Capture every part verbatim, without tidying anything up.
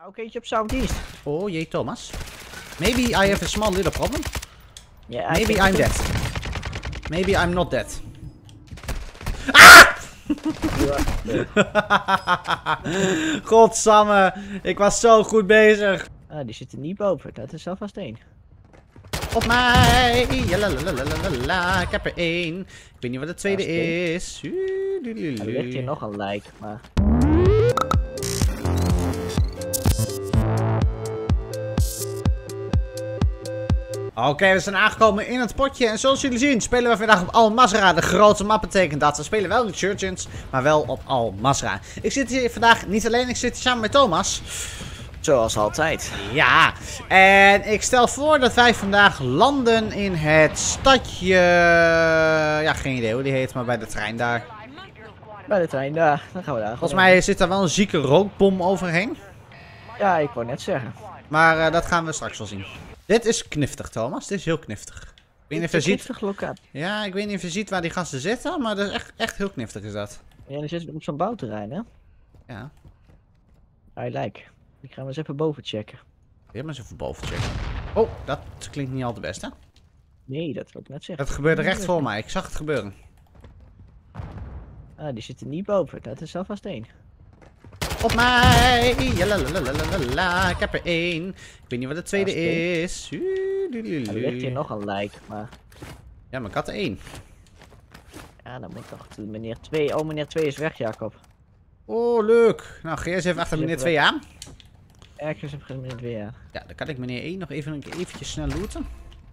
Ook eentje op Southeast. Oh jee, Thomas. Maybe I have a small little problem. Yeah, Maybe I'm dead. Maybe I'm not dead. Ah! Godsamme, ik was zo goed bezig. Ah, die zit er niet boven, dat is alvast één. Op mij! Jalalalalala, ik heb er één. Ik weet niet wat de tweede is. Er ligt hier nog een lijk, maar... Oké, okay, we zijn aangekomen in het potje en zoals jullie zien spelen we vandaag op Al Mazrah. De grote map betekent dat we spelen wel Resurgence, maar wel op Al Mazrah. Ik zit hier vandaag niet alleen, ik zit hier samen met Thomas. Zoals altijd. Ja, en ik stel voor dat wij vandaag landen in het stadje... Ja, geen idee hoe die heet, maar bij de trein daar. Bij de trein, daar. Dan gaan we daar. Volgens mij zit daar wel een zieke rookbom overheen. Ja, ik wou net zeggen. Maar uh, dat gaan we straks wel zien. Dit is kniftig, Thomas. Dit is heel kniftig. Ik weet niet of je ziet... Ja, ik weet niet of je ziet waar die gasten zitten, maar dat is echt, echt heel kniftig is dat. Ja, die zitten op zo'n bouwterrein, hè? Ja. I like. Ik ga hem eens even boven checken. Ja, maar eens even boven checken. Oh, dat klinkt niet al te best, hè? Nee, dat wil ik net zeggen. Het gebeurde recht voor mij. Ik zag het gebeuren. Ah, die zit er niet boven. Dat is alvast één. Op mij! Jalalalalala, ik heb er één. Ik weet niet wat de tweede is. Er ligt hier nog een lijk, maar... Ja, maar ik had er één. Ja, dan moet toch meneer twee... Oh, meneer twee is weg, Jacob. Oh, leuk. Nou, ga eens even achter meneer twee aan. Ergens heb ik meneer twee aan. Ja, dan kan ik meneer één nog even eventjes snel looten.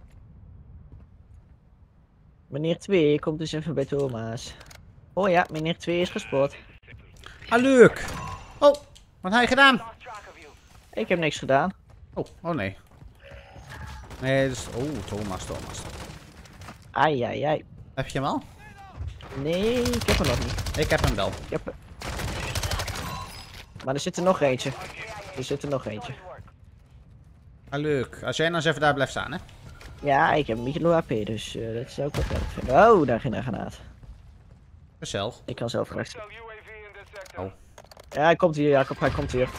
Meneer twee komt dus even bij Thomas. Oh ja, meneer twee is gespoord. Ah, leuk. Oh, wat heb je gedaan? Ik heb niks gedaan. Oh, oh nee. Nee, dus... Oh, Thomas, Thomas. Ai, ai, ai. Heb je hem al? Nee, ik heb hem nog niet. Ik heb hem wel. Ik heb... Maar er zit er nog eentje. Er zit er nog eentje. Ah, leuk. Als jij nou eens even daar blijft staan, hè? Ja, ik heb een beetje low H P, dus uh, dat zou ik wel prettig vinden. Oh, daar ging een granaat. Zelf. Ik kan zelf rechts. Oh. Ja, hij komt hier, Jacob, hij komt hier.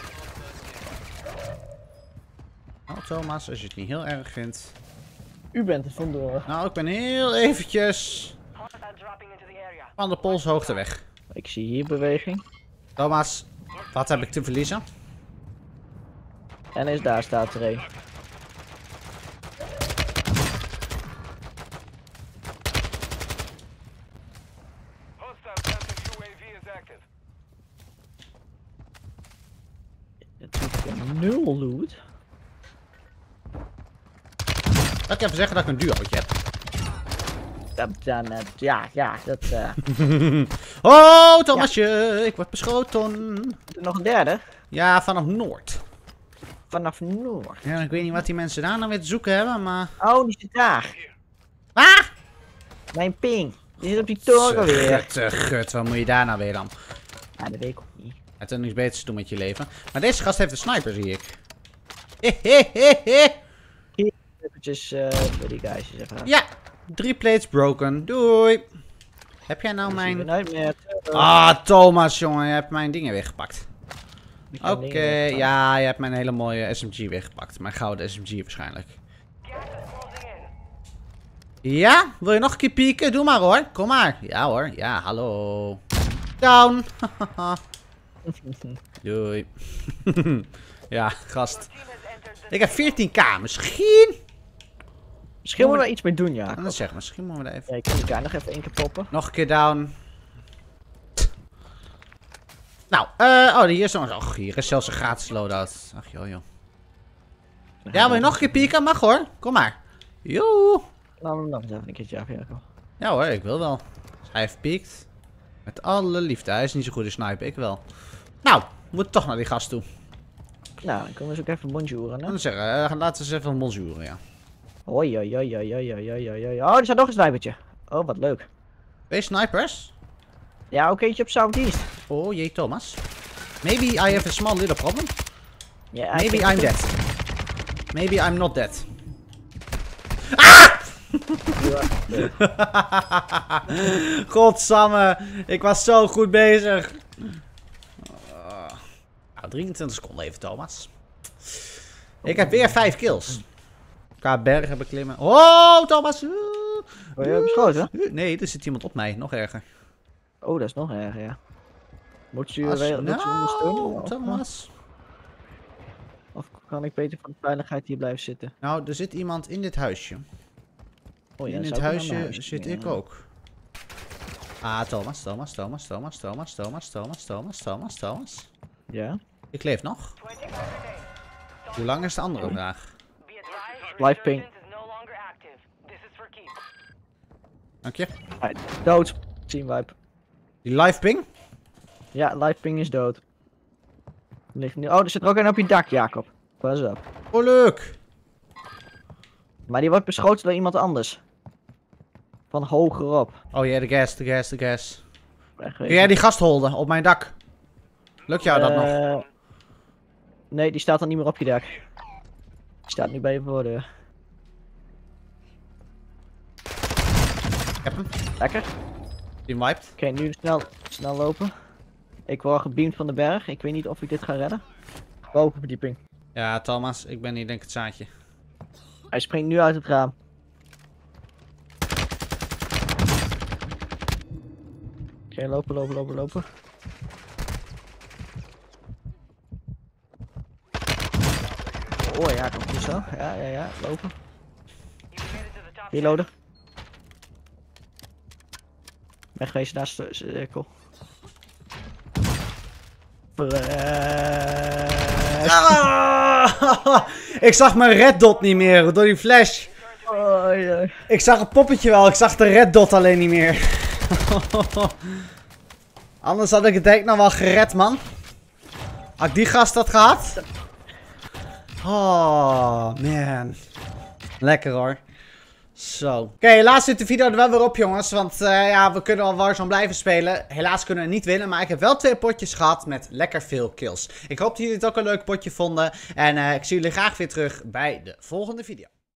Nou, Thomas, als je het niet heel erg vindt. U bent er vandoor. Nou, ik ben heel eventjes van de polshoogte weg. Ik zie hier beweging. Thomas, wat heb ik te verliezen? En is daar staat er een. Het is nul loot. Laat ik even zeggen dat ik een duootje heb. Dat, dan, uh, ja, ja, dat... Uh... Oh, Thomasje, ja. Ik word beschoten. Is er nog een derde? Ja, vanaf Noord. Vanaf Noord? Ja, ik weet niet wat die mensen daar nou weer te zoeken hebben, maar... Oh, die zit daar. Ah! Mijn ping. Die zit op die toren weer. Gut, gut, wat moet je daar nou weer dan? Ja, dat weet ik ook niet. Het is niks beters te doen met je leven. Maar deze gast heeft een sniper, zie ik. Hehehehe. Hier, eventjes uh, bij die guys eens even. Ja, drie plates broken. Doei. Heb jij nou mijn... Meer, uh, ah, Thomas, jongen, je hebt mijn dingen weggepakt. Oké, okay, ja, je hebt mijn hele mooie S M G weggepakt. Mijn gouden S M G waarschijnlijk. Ja, wil je nog een keer pieken? Doe maar hoor, kom maar. Ja hoor, ja, hallo. Down. Doei. Ja, gast. Ik heb veertien k, misschien... Misschien moeten we er iets mee doen, ja. Dat zeg, misschien moeten we daar even... Ja, ik kan die kaart nog even één keer poppen. Nog een keer down. Nou, uh, oh, hier is nog... Och, hier is zelfs een gratis loadout. Ach, joh, joh. Ja, wil je nog een keer pieken? Mag hoor. Kom maar. Joe. Nou, nog eens even een keertje af, Jacob. Ja hoor, ik wil wel. Hij heeft piekt. Met alle liefde. Hij is niet zo goed in snipen, ik wel. Nou, we moeten toch naar die gast toe. Nou, dan kunnen we eens ook even bonjouren, hè? Dan zeggen, uh, laten we eens even bonjouren, ja. Hoi, hoi, hoi, hoi, hoi, hoi, hoi, hoi. Oh, er staat nog een snipertje. Oh, wat leuk. Twee snipers? Ja, ook eentje op Southeast. Oh jee, Thomas. Maybe I have a small little problem. Yeah, Maybe I'm dead. Maybe I'm not dead. Ah! Godsamme, ik was zo goed bezig. Uh, nou, drieëntwintig seconden even, Thomas. Ik heb weer vijf kills. Qua bergen beklimmen. Oh, Thomas! Word je beschoten? Nee, er zit iemand op mij. Nog erger. Oh, dat is nog erger, ja. Moet je Als- weer moet je ondersteunen? Nou, Of, Thomas. of kan ik beter voor de veiligheid hier blijven zitten? Nou, er zit iemand in dit huisje. Oh, ja, in zou dit ik naar huisje mijn huisje zit gaan? ik ook. Ah, Thomas, Thomas, Thomas, Thomas, Thomas, Thomas, Thomas, Thomas, Thomas, Thomas. Ja. Ik leef nog. Hoe lang is de andere vraag? Live ping. Dank je. Hij- Dood. Team wipe. Die live ping? Ja, live ping is dood. Ligt nu... Oh, er zit er ook een op je dak, Jacob. Pas op. Oh, leuk. Maar die wordt beschoten door iemand anders. Van hogerop. Oh ja, de gas, de gas, de gas. Wegwezen. Kun jij die gast holden op mijn dak? Lukt jou dat nog? Eh, Nee, die staat dan niet meer op je dak. Die staat nu bij je voordeur. Ik heb hem. Lekker. Die wiped. Oké, nu snel, snel lopen. Ik word gebeamd van de berg. Ik weet niet of ik dit ga redden. Bovenverdieping. Ja, Thomas, ik ben hier denk ik het zaadje. Hij springt nu uit het raam. Oké, lopen, lopen, lopen, lopen. Oh ja, komt goed zo. Ja, ja, ja, lopen. Reloaden. Wegwezen naast de cirkel. Fresh. Ah! Ik zag mijn red dot niet meer door die flash. Oh, ja. Ik zag het poppetje wel, ik zag de red dot alleen niet meer. Anders had ik het denk ik nog wel gered, man. Had ik die gast had gehad? Oh, man. Lekker hoor. Zo. Oké, okay, helaas zit de video er wel weer op, jongens. Want uh, ja, we kunnen wel Warzone blijven spelen. Helaas kunnen we niet winnen. Maar ik heb wel twee potjes gehad met lekker veel kills. Ik hoop dat jullie het ook een leuk potje vonden. En uh, ik zie jullie graag weer terug bij de volgende video.